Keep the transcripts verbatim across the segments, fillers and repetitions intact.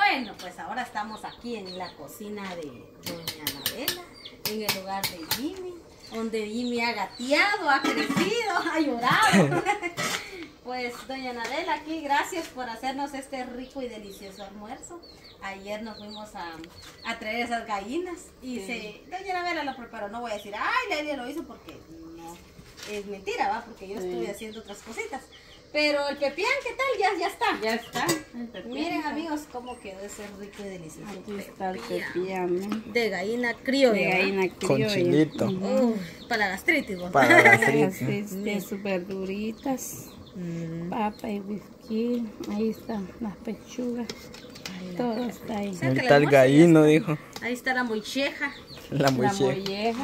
Bueno, pues ahora estamos aquí en la cocina de doña Anabela, en el hogar de Jimmy, donde Jimmy ha gateado, ha crecido, ha llorado. Pues doña Anabela, aquí gracias por hacernos este rico y delicioso almuerzo. Ayer nos fuimos a, a traer esas gallinas y sí. se, doña Anabela lo preparó. No voy a decir, ay, Lelia lo hizo porque no, es mentira, ¿va? Porque yo sí. estuve haciendo otras cositas. Pero el pepián, ¿qué tal? Ya, ya está. Ya está. Miren, amigos, cómo quedó ese rico y delicioso. Aquí está el pepián. De gallina criolla. De gallina criolla. Con chilito. Uh, para la gastritis, ¿vos? Para la gastritis. De sus verduritas. Mm. Papa y whisky. Ahí están las pechugas. Ay, todo está ahí. Ahí está el gallino, dijo. Ahí está la molleja. La molleja. La molleja.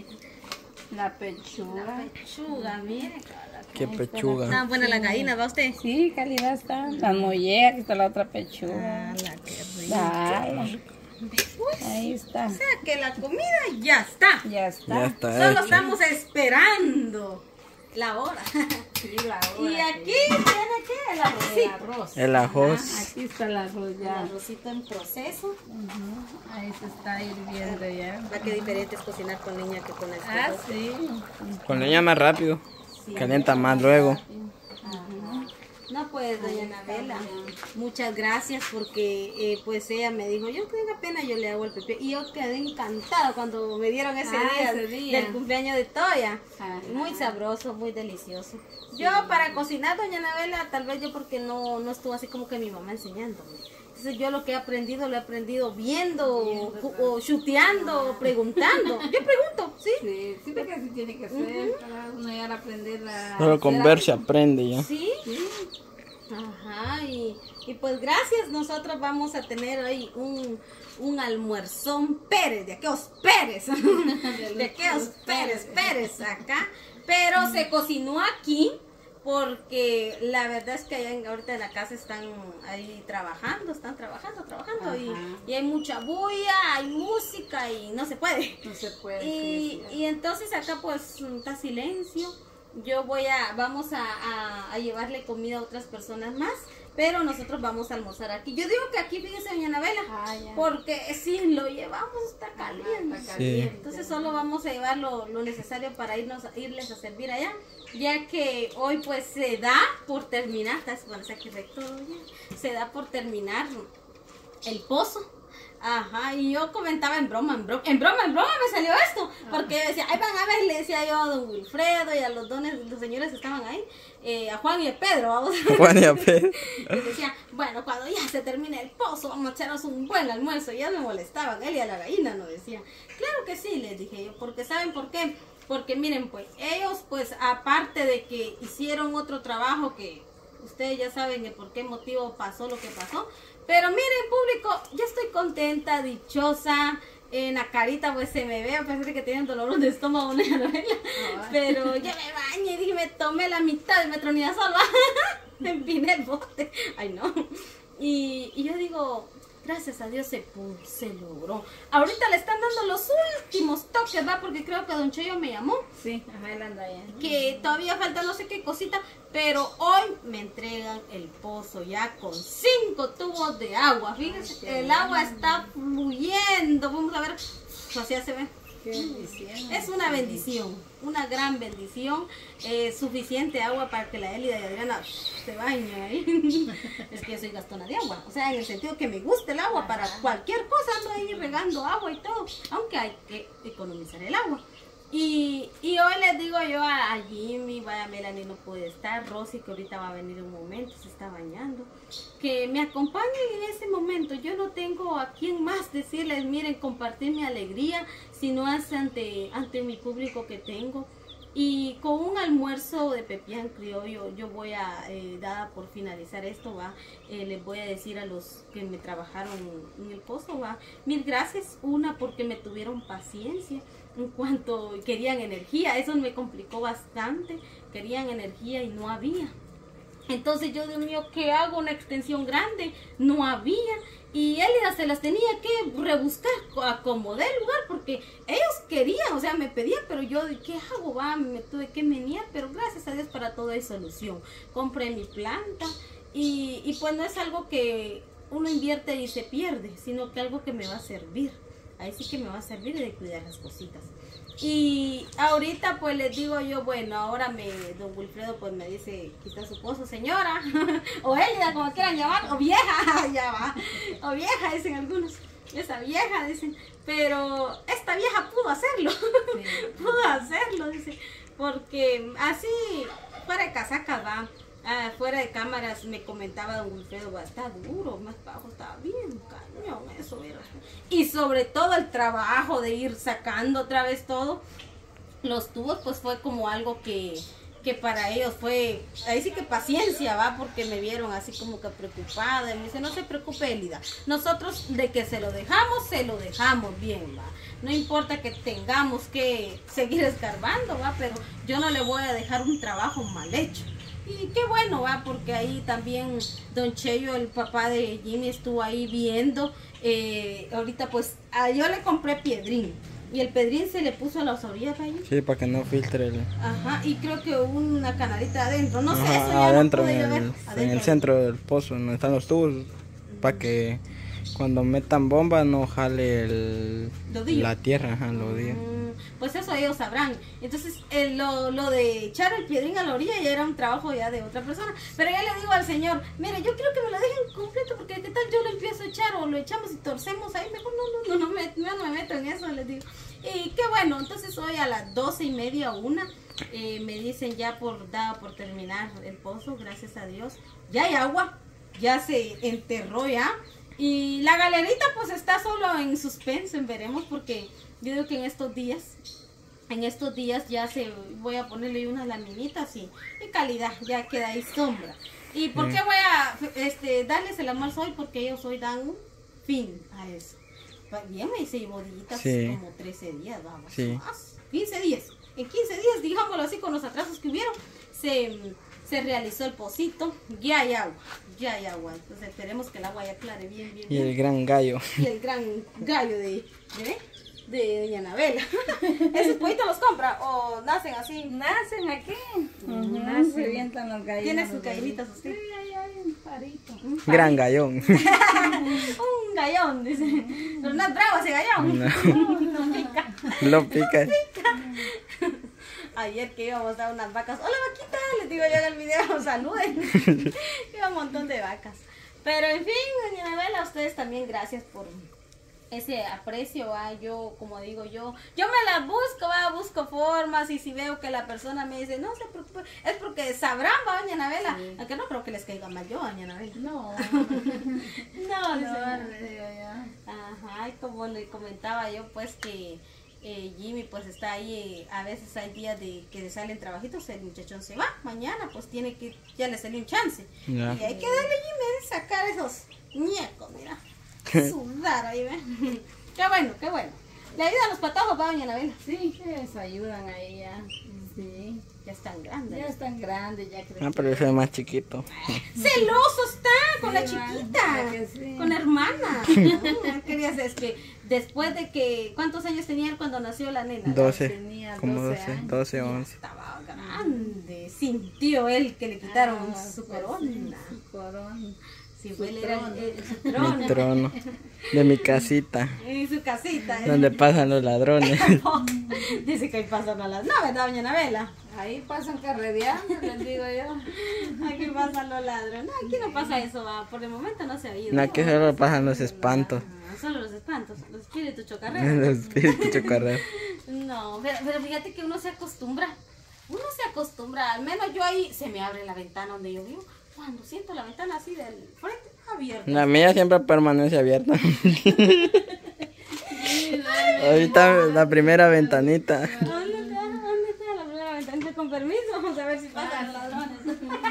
La pechuga. La pechuga, miren. Qué pechuga. ¿Está buena la gallina, va usted? Sí, calidad está. La molleja, aquí está la otra pechuga. Ah, la que Dale. Ahí está. O sea que la comida ya está. Ya está. Ya está Solo hecho. estamos esperando la hora. Sí, la hora. Y aquí tiene que el arrocito. El arroz. El arroz. Ah, aquí está el arroz El ya. arrocito en proceso. Uh-huh. Ahí se está hirviendo ya. Va que diferente es cocinar con leña que con este. Ah, sí. Con leña más rápido. Sí. Calienta más luego. Ajá. No, pues doña Anabela, muchas gracias porque eh, pues ella me dijo, yo tenga pena, yo le hago el pepián. Y yo quedé encantada cuando me dieron ese, ah, día, ese día del cumpleaños de Toya. Ajá. Muy sabroso, muy delicioso. Yo para cocinar, doña Anabela, tal vez yo porque no, no estuvo así como que mi mamá enseñándome. Entonces yo lo que he aprendido, lo he aprendido viendo, viendo o, o chuteando, o preguntando. Yo pregunto, ¿sí? Sí, sí, porque así tiene que ser, uh-huh. para uno ya aprender a... Solo con ver se aprende ya. ¿Sí? Sí. Ajá, y, y pues gracias, nosotros vamos a tener hoy un, un almuerzón Pérez, de aquellos Pérez, de aquellos Pérez, Pérez acá, pero se cocinó aquí. Porque la verdad es que allá en, ahorita en la casa están ahí trabajando, están trabajando, trabajando y, y hay mucha bulla, hay música y no se puede. No se puede. Y, sí, y entonces acá pues está silencio. Yo voy a, vamos a, a, a llevarle comida a otras personas más, pero nosotros vamos a almorzar aquí. Yo digo que aquí, fíjese, doña Anabela, ah, porque si lo llevamos está caliente. Está caliente. Sí. Entonces solo vamos a llevar lo, lo necesario para irnos, irles a servir allá, ya que hoy pues se da por terminar, se da por terminar el pozo. Ajá, y yo comentaba en broma, en broma, en broma, en broma me salió esto, porque decía, ahí van a ver, le decía yo a don Wilfredo y a los dones, los señores que estaban ahí, eh, a Juan y a Pedro, vamos. Juan y a Pedro. Y decía, bueno, cuando ya se termine el pozo, vamos a echarnos un buen almuerzo. Y ya me molestaban, él y a la gallina no decían. Claro que sí, les dije yo, porque ¿saben por qué? Porque miren, pues, ellos, pues, aparte de que hicieron otro trabajo que ustedes ya saben el por qué motivo pasó lo que pasó. Pero miren, público, yo estoy contenta, dichosa. En la carita pues se me ve, a pesar de que tienen dolor de estómago, una novela. Oh, pero yo me bañé y dije, me tomé la mitad de metronidazol, me empiné el bote. Ay, no. Y, y yo digo, gracias a Dios se pudo, se logró. Ahorita le están dando los últimos toques, ¿va? Porque creo que don Cheyo me llamó. Sí, ajá, él anda allá. Que todavía falta no sé qué cosita, pero hoy me entregan el pozo ya con cinco tubos de agua. Fíjense, ay, el agua está fluyendo. Vamos a ver, así se ve. Qué bendición. Es una bendición, una gran bendición. Eh, suficiente agua para que la Elida y Adriana se bañen ahí. Es que yo soy gastona de agua, o sea, en el sentido que me gusta el agua para cualquier cosa, ando ahí regando agua y todo, aunque hay que economizar el agua. Y, y hoy les digo yo a, a Jimmy, vaya, Melanie no puede estar, Rosy que ahorita va a venir un momento, se está bañando, que me acompañen en ese momento. Yo no tengo a quién más decirles, miren, compartir mi alegría, sino es ante, ante mi público que tengo. Y con un almuerzo de pepián criollo, yo voy a, eh, dada por finalizar esto, va, eh, les voy a decir a los que me trabajaron en el pozo, va, mil gracias, una porque me tuvieron paciencia, en cuanto querían energía, eso me complicó bastante, querían energía y no había. Entonces yo, Dios mío, ¿qué hago? Una extensión grande, no había. Y Elida se las tenía que rebuscar, acomodé el lugar, porque ellos querían, o sea, me pedían, pero yo, ¿qué hago? Va, me tuve que menear, pero gracias a Dios para todo hay solución. Compré mi planta y, y pues no es algo que uno invierte y se pierde, sino que algo que me va a servir. Ahí sí que me va a servir de cuidar las cositas. Y ahorita pues les digo yo, bueno, ahora me, don Wilfredo pues me dice, quita su pozo, señora, o Elida, como quieran llamar, o vieja, ya va, o vieja, dicen algunos, esa vieja, dicen, pero esta vieja pudo hacerlo, sí. pudo hacerlo, dice, porque así, fuera de casacas va, ah, fuera de cámaras me comentaba don Wilfredo, va, está duro, más bajo, está bien cañón eso, mira. Y sobre todo el trabajo de ir sacando otra vez todo, los tubos pues fue como algo que, que para ellos fue, ahí sí que paciencia va, porque me vieron así como que preocupada, y me dice, no se preocupe Elida, nosotros de que se lo dejamos, se lo dejamos bien va, no importa que tengamos que seguir escarbando va, pero yo no le voy a dejar un trabajo mal hecho. Y qué bueno, va, porque ahí también don Cheyo, el papá de Jimmy, estuvo ahí viendo. Eh, ahorita pues, a, yo le compré piedrín. Y el piedrín se le puso a las orillas ahí. Sí, para que no filtre el... Ajá, y creo que hubo una canalita adentro. No sé, Ajá, eso ya adentro, no pude en, yo ver. el, Adentro. en el centro del pozo, donde están los tubos, uh-huh. para que cuando metan bomba no jale el, la tierra, ajá, los días. Mm, pues eso ellos sabrán. Entonces, eh, lo, lo de echar el piedrín a la orilla ya era un trabajo ya de otra persona. Pero ya le digo al señor, mire, yo quiero que me lo dejen completo, porque qué tal yo lo empiezo a echar o lo echamos y torcemos ahí, mejor no, no, no, no, me, no, no me meto en eso, les digo. Y qué bueno, entonces hoy a las doce y media, una, eh, me dicen ya por dado por terminar el pozo, gracias a Dios. Ya hay agua, ya se enterró ya. Y la galerita pues está solo en suspenso, en veremos, porque yo digo que en estos días, en estos días ya se voy a ponerle unas laminitas y, y calidad, ya queda ahí sombra. ¿Y por qué voy a este, darles el almuerzo hoy? Porque ellos hoy dan un fin a eso. Bien, me hice bodillitas sí. como trece días, vamos, sí. más, quince días. En quince días, digámoslo así, con los atrasos que hubieron, se, se realizó el pocito, ya hay agua, ya hay agua. Entonces esperemos que el agua ya aclare bien, bien, Y bien. el gran gallo. Y el gran gallo de, de, de doña Anabela. ¿Esos pollitos los compra o nacen así? Nacen aquí. Uh-huh. Nacen, se revientan los gallinas. ¿Tiene sus gallinitas usted? Sí, ahí hay un parito. Un parito. Gran gallón. Un gallón, dice. Pero no es bravo ese gallón. No. No pica. Lo pica. No pica. Ayer que íbamos a dar unas vacas. Hola vaquita, les digo yo en el video, saluden. Iba un montón de vacas. Pero en fin, doña Anabela, a ustedes también gracias por ese aprecio, ¿va? Yo, como digo yo, yo me las busco, ¿va? Busco formas, y si veo que la persona me dice, no se preocupe, es porque sabrán, ¿va, doña Anabela? Sí. Aunque no creo que les caiga mal yo, doña Anabela. No. no, no, no, le digo yo. Ajá, y como le comentaba yo, pues que eh, Jimmy pues está ahí, eh, a veces hay días de que salen trabajitos, el muchachón se va, mañana pues tiene que, ya le salió un chance. Ya. Y hay que darle a Jimmy sacar esos ñecos, mira. Sudar ahí, ¿ve? Qué bueno, qué bueno. ¿Le ayudan los patojos, va, doña Anabela? Sí, les ayudan ahí ya. Sí. Ya están grandes. Ya están grandes, ya crecieron. Ah, pero ese es más chiquito. Celoso está con Sí, la va, chiquita, que sí. con la hermana. Querías, es que después de que, ¿cuántos años tenía él cuando nació la nena? doce, Tenía como doce doce, años. doce, once. Estaba grande. Sintió él que le quitaron Ah, su pues corona. sí, su corona. Sí, Su fue él era trono. el- el- su trono. Mi trono. De mi casita. Y su casita. Donde pasan los ladrones. Dice que ahí pasan a las no, ¿verdad, doña Anabela? Ahí pasan carrereando, les digo yo. Aquí pasan los ladrones. No, aquí no pasa eso, va. Por el momento no se ha oído. No, que solo pasan los espantos. Ah, solo los espantos, los espíritus chocarreros. Los espíritus chocarreros. No, pero, pero fíjate que uno se acostumbra. Uno se acostumbra. Al menos yo ahí se me abre la ventana donde yo vivo. Cuando siento la ventana así del frente abierta. La mía siempre permanece abierta. Ahorita la primera ventanita. ¿Dónde está? ¿Dónde está la primera ventanita? Con permiso, vamos a ver si pasan los ladrones.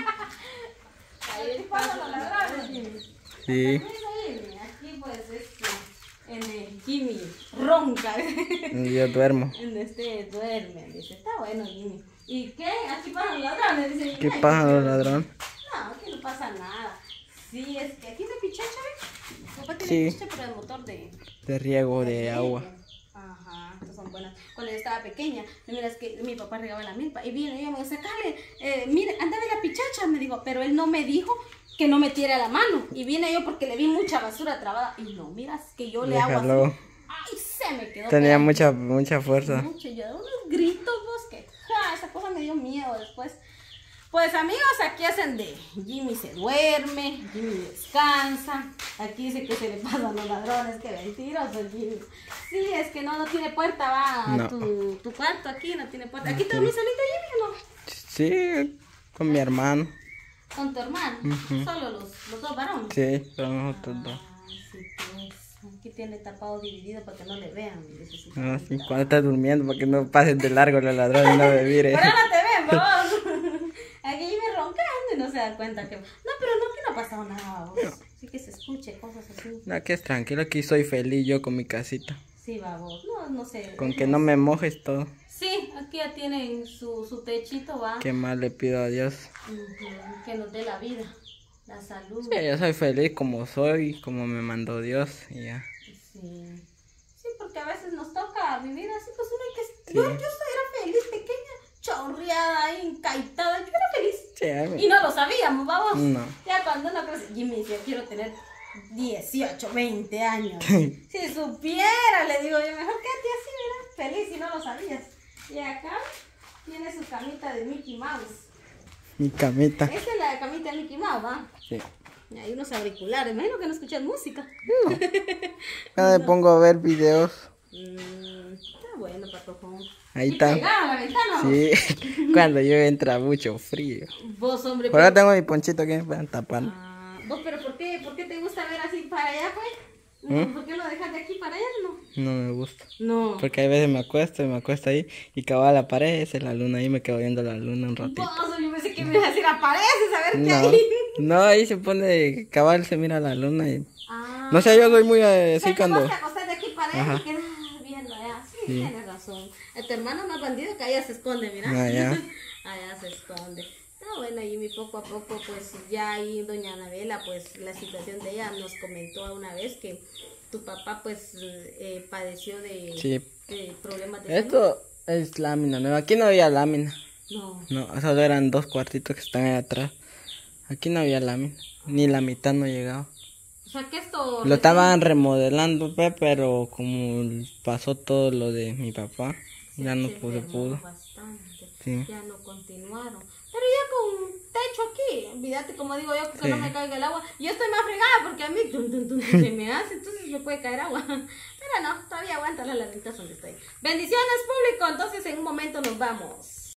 Ahí pasan los ladrones. Sí. Aquí pues este, en el Jimmy ronca. Yo duermo. En este duerme, dice, está bueno Jimmy. ¿Y qué? Aquí pasan los ladrones, dice. ¿Qué pasa los ladrones? No, aquí no pasa nada. Sí, es que aquí es de pichacha, ¿ves? Papá tiene Sí. pichacha, pero el motor de... De riego de agua. Ajá, estas son buenas. Cuando yo estaba pequeña, mira, es que mi papá regaba la milpa y viene ella me dice, sacale, eh, mire, anda de la pichacha, me dijo, pero él no me dijo que no metiera la mano. Y vine yo porque le vi mucha basura trabada. Y no, miras que yo le hago Déjalo. así. Ay, se me quedó. Tenía pegado. mucha, mucha fuerza. Mucho, yo unos gritos, vos, que ja, esa cosa me dio miedo después. Pues amigos, aquí hacen de Jimmy se duerme, Jimmy descansa. Aquí dice que se le pasan los ladrones, que mentiroso Jimmy. Sí, es que no, no tiene puerta, va No. tu, tu cuarto aquí no tiene puerta. ¿Aquí te dormís solito, Jimmy, o no? Sí, con mi hermano. Con tu hermano, Ujú. solo los, los dos varones. Sí, son nosotros dos. Ah, sí, pues. Aquí tiene tapado dividido para que no le vean. Dice, sí, No, sí, está. cuando estás durmiendo, para que no pasen de largo los ladrones y no me miren. Pero no te ven, vos. Aquí me roncando y no se da cuenta que... No, pero no, que no ha pasado nada, vos. Sí que se escuche, cosas así. No, aquí es tranquilo, aquí soy feliz yo con mi casita. Sí, va, vos. No, no sé. Con que no me mojes todo. Sí, aquí ya tienen su, su techito, va. ¿Qué más le pido a Dios? Ujú, que nos dé la vida, la salud. Sí, yo soy feliz como soy, como me mandó Dios y ya. Sí. Sí, porque a veces nos toca vivir así, pues uno hay que... Sí. Yo, yo era feliz, pequeña, chorreada, ahí, encaitada. Yo era feliz. Sí, a mí- Y no lo sabíamos, vamos. No. Ya cuando uno crece, Jimmy decía, quiero tener dieciocho, veinte años. Si supiera, le digo yo, mejor quédate así, mira, feliz y no lo sabías. Y acá tiene su camita de Mickey Mouse. Mi camita. Esta es la camita de Mickey Mouse, ¿va? Sí. Y hay unos auriculares, imagino que no escuchas música. Cuando me pongo a ver videos, Mm, está bueno, patojón. ahí ¿Y está. pegado a la ventana? Sí, cuando yo entra mucho frío. Vos, hombre. Por ahora tengo mi ponchito que me van tapando. Ah, vos, pero ¿por qué, ¿por qué te gusta ver así para allá, pues? ¿Mm? ¿Por qué lo dejas de aquí para allá, no? No me gusta. No. Porque hay veces me acuesto y me acuesto ahí y cabal aparece la luna ahí, me quedo viendo la luna un ratito. Vos, yo pensé que me ibas a decir, apareces, a ver qué No, hay. no, ahí se pone, cabal se mira la luna y... Ah, No sé, yo soy muy eh, o sea, así que cuando... vos te acostás de aquí para allá Ajá. y quedas viendo allá. Sí, Sí. tienes razón. A tu hermano más bandido que allá se esconde, mira. Allá. Allá se esconde. Está bueno, y poco a poco, pues ya ahí doña Anabela, pues la situación de ella nos comentó una vez que tu papá, pues, eh, padeció de, Sí. de problemas de salud. Esto es lámina nueva. Aquí no había lámina. No. No, solo eran dos cuartitos que están ahí atrás. Aquí no había lámina. Ni la mitad no llegaba. O sea, que esto... Lo estaban remodelando, pe, pero como pasó todo lo de mi papá, ya no se pudo, enfermó pudo. bastante. Sí. Ya no continuaron. Pero ya con techo aquí, olvídate, como digo yo, que Sí. no me caiga el agua. Yo estoy más fregada porque a mí tun, tun, tun, tun, se me hace, entonces me puede caer agua. Pero no, todavía aguanta la lamentación donde estoy. Bendiciones, público. Entonces en un momento nos vamos.